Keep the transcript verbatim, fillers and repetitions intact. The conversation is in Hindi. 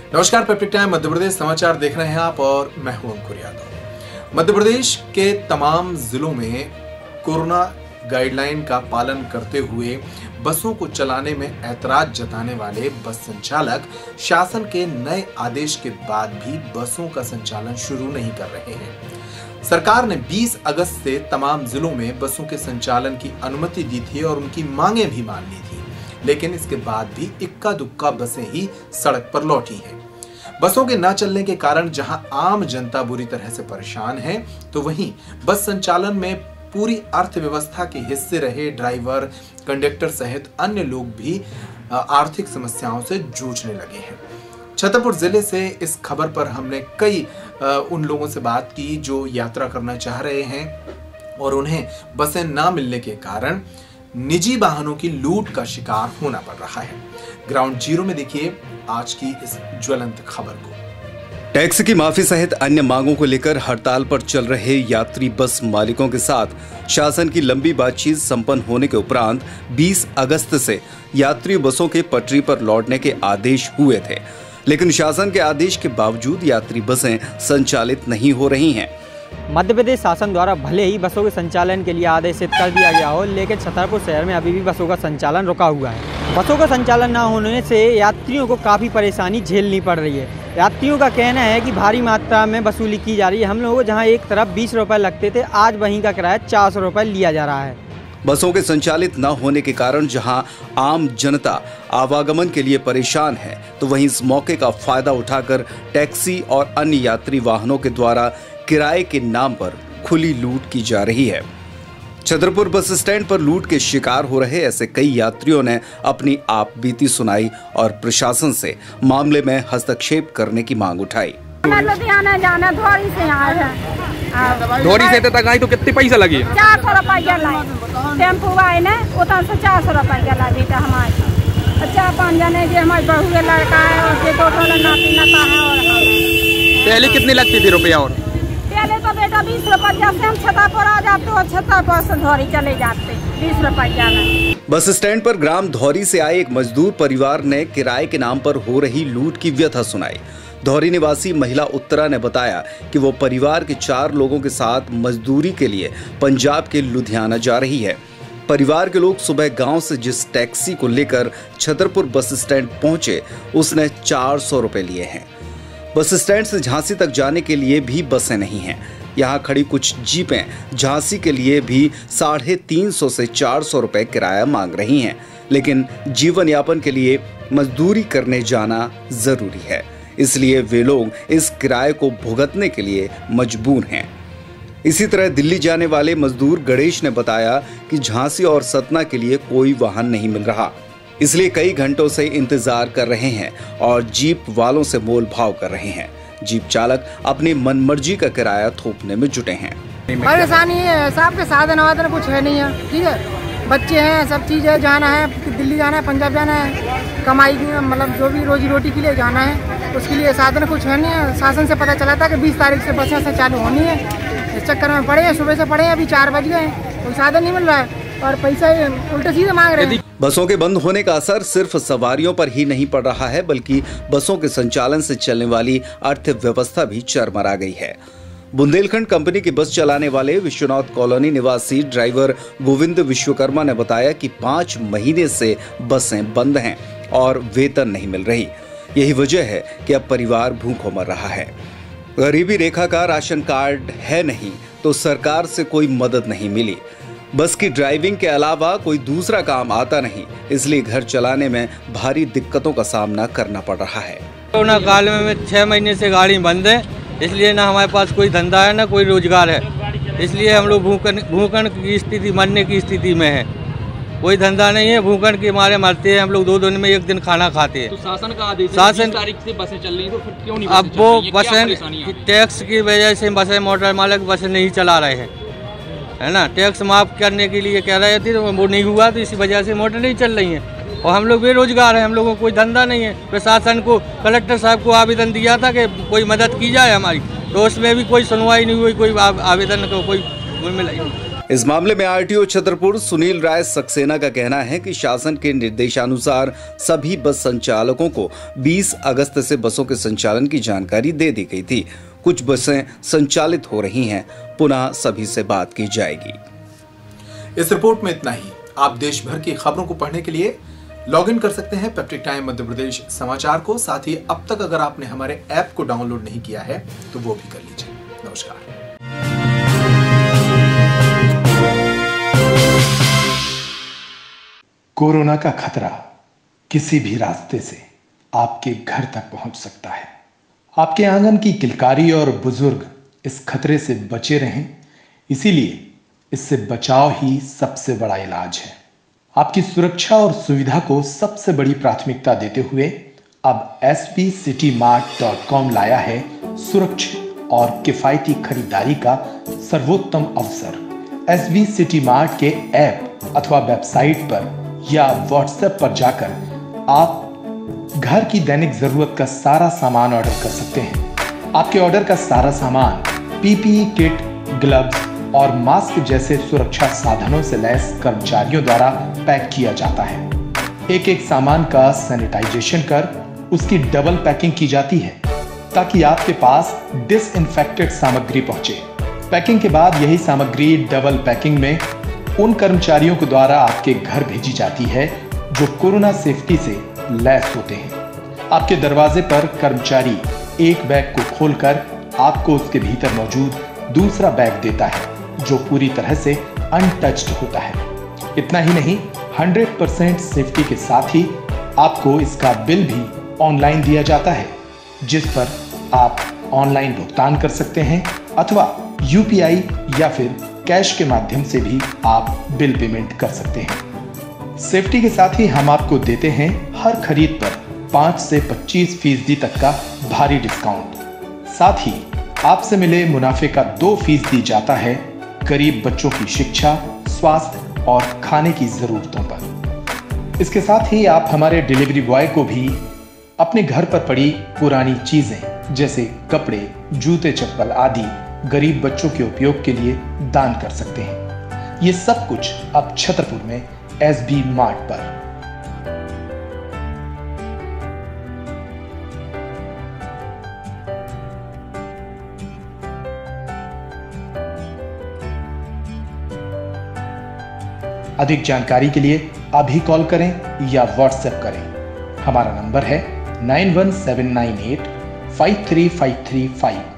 नमस्कार, पेप्टिक टाइम मध्य प्रदेश समाचार देख रहे हैं आप और मैं हूं अंकुर यादव। मध्य प्रदेश के तमाम जिलों में कोरोना गाइडलाइन का पालन करते हुए बसों को चलाने में ऐतराज जताने वाले बस संचालक शासन के नए आदेश के बाद भी बसों का संचालन शुरू नहीं कर रहे हैं। सरकार ने बीस अगस्त से तमाम जिलों में बसों के संचालन की अनुमति दी थी और उनकी मांगे भी मान ली थी, लेकिन इसके बाद भी इक्का दुक्का बसें ही सड़क पर लौटी हैं। बसों के न चलने के कारण जहां आम जनता बुरी तरह से परेशान है, तो वहीं बस संचालन में पूरी अर्थव्यवस्था के हिस्से रहे ड्राइवर, कंडक्टर सहित अन्य लोग भी आर्थिक समस्याओं से जूझने लगे हैं। छतरपुर जिले से इस खबर पर हमने कई उन लोगों से बात की जो यात्रा करना चाह रहे हैं और उन्हें बसें ना मिलने के कारण निजी वाहनों की लूट का शिकार होना पड़ रहा है। ग्राउंड जीरो में देखिए आज की इस ज्वलंत खबर को। टैक्स की माफी सहित अन्य मांगों को लेकर हड़ताल पर चल रहे यात्री बस मालिकों के साथ शासन की लंबी बातचीत संपन्न होने के उपरांत बीस अगस्त से यात्री बसों के पटरी पर लौटने के आदेश हुए थे, लेकिन शासन के आदेश के बावजूद यात्री बसें संचालित नहीं हो रही हैं। मध्य प्रदेश शासन द्वारा भले ही बसों के संचालन के लिए आदेशित कर दिया गया हो, लेकिन छतरपुर शहर में अभी भी बसों का संचालन रुका हुआ है। बसों का संचालन न होने से यात्रियों को काफ़ी परेशानी झेलनी पड़ रही है। यात्रियों का कहना है कि भारी मात्रा में वसूली की जा रही है। हम लोगों को जहां एक तरफ बीस रुपये लगते थे, आज वहीं का किराया चार सौ रुपये लिया जा रहा है। बसों के संचालित न होने के कारण जहां आम जनता आवागमन के लिए परेशान है, तो वहीं इस मौके का फायदा उठाकर टैक्सी और अन्य यात्री वाहनों के द्वारा किराए के नाम पर खुली लूट की जा रही है। छतरपुर बस स्टैंड पर लूट के शिकार हो रहे ऐसे कई यात्रियों ने अपनी आप बीती सुनाई और प्रशासन से मामले में हस्तक्षेप करने की मांग उठाई। लुधियाना जाना धौरी से आए हैं। धौरी से तक आई तो कितने पैसा लगे? चार सौ रुपया लगे। टेम्पू आए ना उतर से चार सौ रुपया लगे था हमारे। अच्छा पाँच जने जो हमारे बहू के लड़का है और जो दो ठो नाती नाता है। और पहले कितने लगती थी रुपया? और पहले तो बेटा बीस रुपया से हम छतरपुर आ जाते और छतरपुर से धौरी चले जाते बीस रुपया में। बस स्टैंड पर ग्राम धौरी से आए एक मजदूर परिवार ने किराए के नाम पर हो रही लूट की व्यथा सुनाई। धौरी निवासी महिला उत्तरा ने बताया कि वो परिवार के चार लोगों के साथ मजदूरी के लिए पंजाब के लुधियाना जा रही है। परिवार के लोग सुबह गांव से जिस टैक्सी को लेकर छतरपुर बस स्टैंड पहुंचे, उसने चार सौ रुपए लिए हैं। बस स्टैंड से झांसी तक जाने के लिए भी बसें नहीं हैं। यहाँ खड़ी कुछ जीपें झांसी के लिए भी साढ़े तीन सौ से चार सौ रुपए किराया मांग रही हैं, लेकिन जीवन यापन के लिए मजदूरी करने जाना जरूरी है, इसलिए वे लोग इस किराए को भुगतने के लिए मजबूर हैं। इसी तरह दिल्ली जाने वाले मजदूर गणेश ने बताया कि झांसी और सतना के लिए कोई वाहन नहीं मिल रहा, इसलिए कई घंटों से इंतजार कर रहे हैं और जीप वालों से मोल भाव कर रहे हैं। जीप चालक अपनी मनमर्जी का किराया थोपने में जुटे हैं। परेशानी है, साहब के साधन वाधन कुछ है नहीं है, ठीक है। बच्चे हैं, सब चीज़ है, जाना है, दिल्ली जाना है, पंजाब जाना है, कमाई की मतलब जो भी रोजी रोटी के लिए जाना है, उसके लिए साधन कुछ है नहीं है। शासन से पता चला था कि बीस तारीख से बसें से चालू होनी है। इस चक्कर में पड़े हैं, सुबह से पड़े हैं, अभी चार बज गए, कोई साधन नहीं मिल रहा है और पैसा उल्टे सीधे मांग रहे हैं। बसों के बंद होने का असर सिर्फ सवारियों पर ही नहीं पड़ रहा है, बल्कि बसों के संचालन से चलने वाली अर्थव्यवस्था भी चरमरा गई है। बुंदेलखंड कंपनी की बस चलाने वाले विश्वनाथ कॉलोनी निवासी ड्राइवर गोविंद विश्वकर्मा ने बताया कि पाँच महीने से बसें बंद हैं और वेतन नहीं मिल रही। यही वजह है कि अब परिवार भूखों मर रहा है। गरीबी रेखा का राशन कार्ड है नहीं, तो सरकार से कोई मदद नहीं मिली। बस की ड्राइविंग के अलावा कोई दूसरा काम आता नहीं, इसलिए घर चलाने में भारी दिक्कतों का सामना करना पड़ रहा है। कोरोना काल में छह महीने से गाड़ी बंद है, इसलिए ना हमारे पास कोई धंधा है ना कोई रोजगार है, इसलिए हम लोग भूखन भूखन की स्थिति, मरने की स्थिति में है। कोई धंधा नहीं है, भूखन के मारे मरते हैं हम लोग। दो दिन में एक दिन खाना खाते हैं। तो शासन का आदेश है शासन तारीख से बसें चल रही, तो फिर क्यों नहीं? अब वो बसें टैक्स की वजह से बसें मोटर मालिक बसें नहीं चला रहे हैं, है ना। टैक्स माफ करने के लिए कह रहे थे, तो वो नहीं हुआ, तो इसी वजह से मोटर नहीं चल रही हैं और हम लोग बेरोजगार हैं। हम लोगों को कोई धंधा नहीं है। प्रशासन को, कलेक्टर साहब को आवेदन दिया था कि कोई मदद की जाए हमारी, तो उसमें भी कोई सुनवाई नहीं हुई, कोई आवेदन को कोई मिला ही नहीं। इस मामले में आरटीओ छतरपुर सुनील राय सक्सेना का कहना है कि शासन के निर्देशानुसार सभी बस संचालकों को बीस अगस्त से बसों के संचालन की जानकारी दे दी गई थी। कुछ बसें संचालित हो रही हैं, पुनः सभी से बात की जाएगी। इस रिपोर्ट में इतना ही। आप देश भर की खबरों को पढ़ने के लिए लॉग इन कर सकते हैं पेप्टिक टाइम मध्य प्रदेश समाचार को। साथ ही अब तक अगर आपने हमारे ऐप को डाउनलोड नहीं किया है तो वो भी कर लीजिए। नमस्कार। कोरोना का खतरा किसी भी रास्ते से आपके घर तक पहुंच सकता है। आपके आंगन की किलकारी और बुजुर्ग इस खतरे से बचे रहें, इसीलिए इससे बचाव ही सबसे बड़ा इलाज है। आपकी सुरक्षा और सुविधा को सबसे बड़ी प्राथमिकता देते हुए अब S B city mart dot com लाया है सुरक्षित और किफायती खरीदारी का सर्वोत्तम अवसर। एस बी सिटी मार्ट के ऐप अथवा वेबसाइट पर या व्हाट्सएप पर जाकर आप घर की दैनिक जरूरत का सारा सामान ऑर्डर कर सकते हैं। आपके ऑर्डर का सारा सामान पीपीई किट, ग्लव्स और मास्क जैसे सुरक्षा साधनों से लैस कर्मचारियों द्वारा पैक किया जाता है। एक एक सामान का सैनिटाइजेशन कर उसकी डबल पैकिंग की जाती है ताकि आपके पास डिसइंफेक्टेड सामग्री पहुंचे। पैकिंग के बाद यही सामग्री डबल पैकिंग में उन कर्मचारियों के द्वारा आपके घर भेजी जाती है जो कोरोना सेफ्टी से लैस होते हैं। आपके दरवाजे पर कर्मचारी एक बैग को खोलकर आपको उसके भीतर मौजूद दूसरा बैग देता है जो पूरी तरह से अनटच्ड होता है। इतना ही नहीं, सौ परसेंट सेफ्टी के साथ ही आपको इसका बिल भी ऑनलाइन दिया जाता है, जिस पर आप ऑनलाइन भुगतान कर सकते हैं अथवा यूपीआई या फिर कैश के माध्यम से भी आप बिल पेमेंट कर सकते हैं। सेफ्टी के साथ ही हम आपको देते हैं हर खरीद पर पाँच से पच्चीस फीसदी तक का भारी डिस्काउंट। साथ ही आपसे मिले मुनाफे का दो फीसदी जाता है गरीब बच्चों की शिक्षा, स्वास्थ्य और खाने की जरूरतों पर। इसके साथ ही आप हमारे डिलीवरी बॉय को भी अपने घर पर पड़ी पुरानी चीजें जैसे कपड़े, जूते, चप्पल आदि गरीब बच्चों के उपयोग के लिए दान कर सकते हैं। ये सब कुछ अब छतरपुर में एस बी मार्ट पर। अधिक जानकारी के लिए अभी कॉल करें या व्हाट्सएप करें। हमारा नंबर है nine one seven nine eight five three five three five.